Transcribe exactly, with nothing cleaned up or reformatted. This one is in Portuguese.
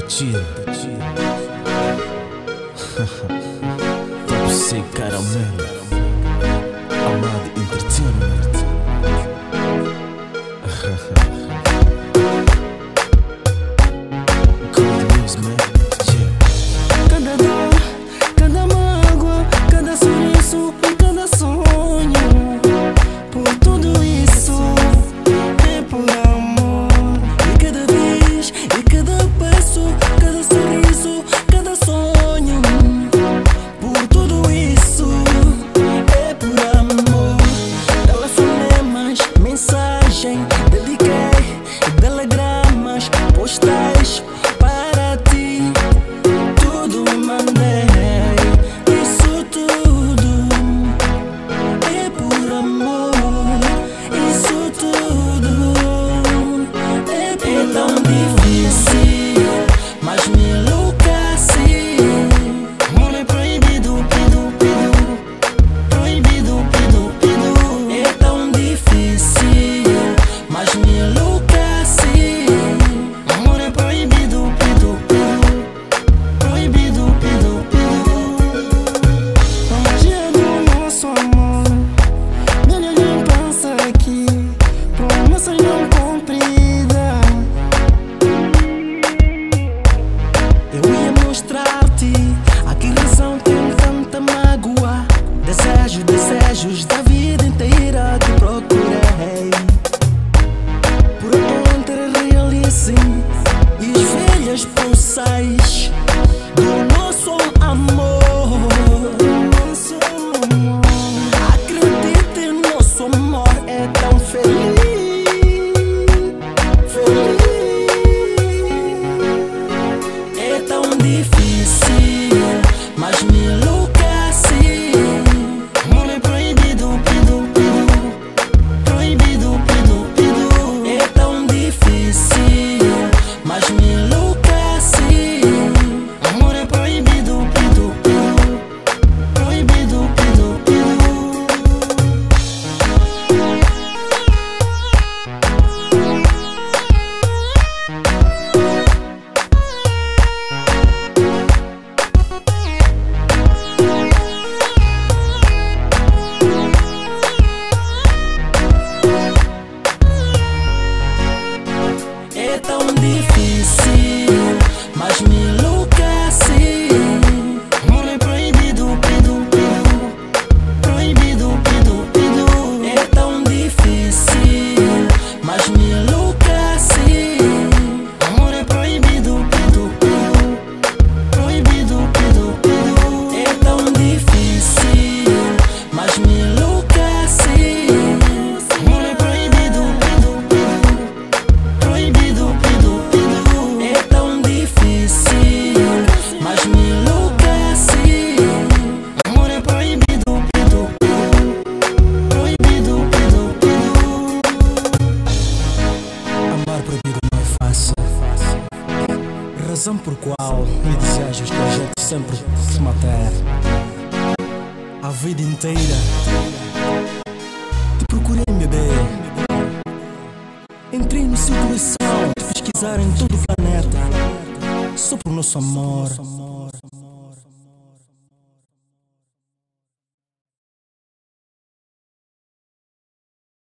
chill. Top C Caramelo, Amado Entertainment. Cold news, man. Yeah. Cada dor, cada mágoa, cada sorriso e cada sonho. Por tudo isso é por amor. E cada vez, e cada passo, cada sorriso, cada sonho. Por tudo isso é por amor. Telefonemas, mensagem, dediquei, telegramas, postais para ti. Tudo me mandei, isso tudo é por amor. Isso tudo é por é tão difícil, mas me enlouqueci. Amor é proibido, pido, pido. Proibido, pido, pido. É tão difícil, mas me enlouqueci. Amor é proibido, pido, pido. Proibido, pido, pido. A magia do nosso amor, minha ninguém passa aqui. Promessas não cumpridas. Eu ia mostrar-te a que razão tem tanta mágoa. Desejos, desejos da vida inteira te procurei. Por onde realize e as velhas poçais do nosso amor. Nosso amor. Acredite, nosso amor é tão feliz, feliz. É tão difícil, mas me enlouqueci. Amor é proibido, pido, pido. Proibido, pido, pido. É tão difícil, mas me enlouqueci. Amor é proibido, pido, pido. Proibido, pido, pido. É tão difícil, mas me enlouqueci. Amor é proibido, pido, pido. Proibido, pido, pido. É tão difícil, mas me enlouqueci. Amor é proibido, pido, pido. Proibido, pido, pido. É tão difícil, mas me enlouqueci. Amor é proibido, pido, pido. Proibido, pido, pido. É tão difícil, mas me enlouqueci. Amor é proibido, pido, pido. Proibido, pido, pido. Amar proibido não é fácil. Razão por qual me desejas que a gente sempre se matar. A vida inteira te procurei, bebê. Entrei no seu coração, te pesquisar em todo o planeta, só por nosso amor.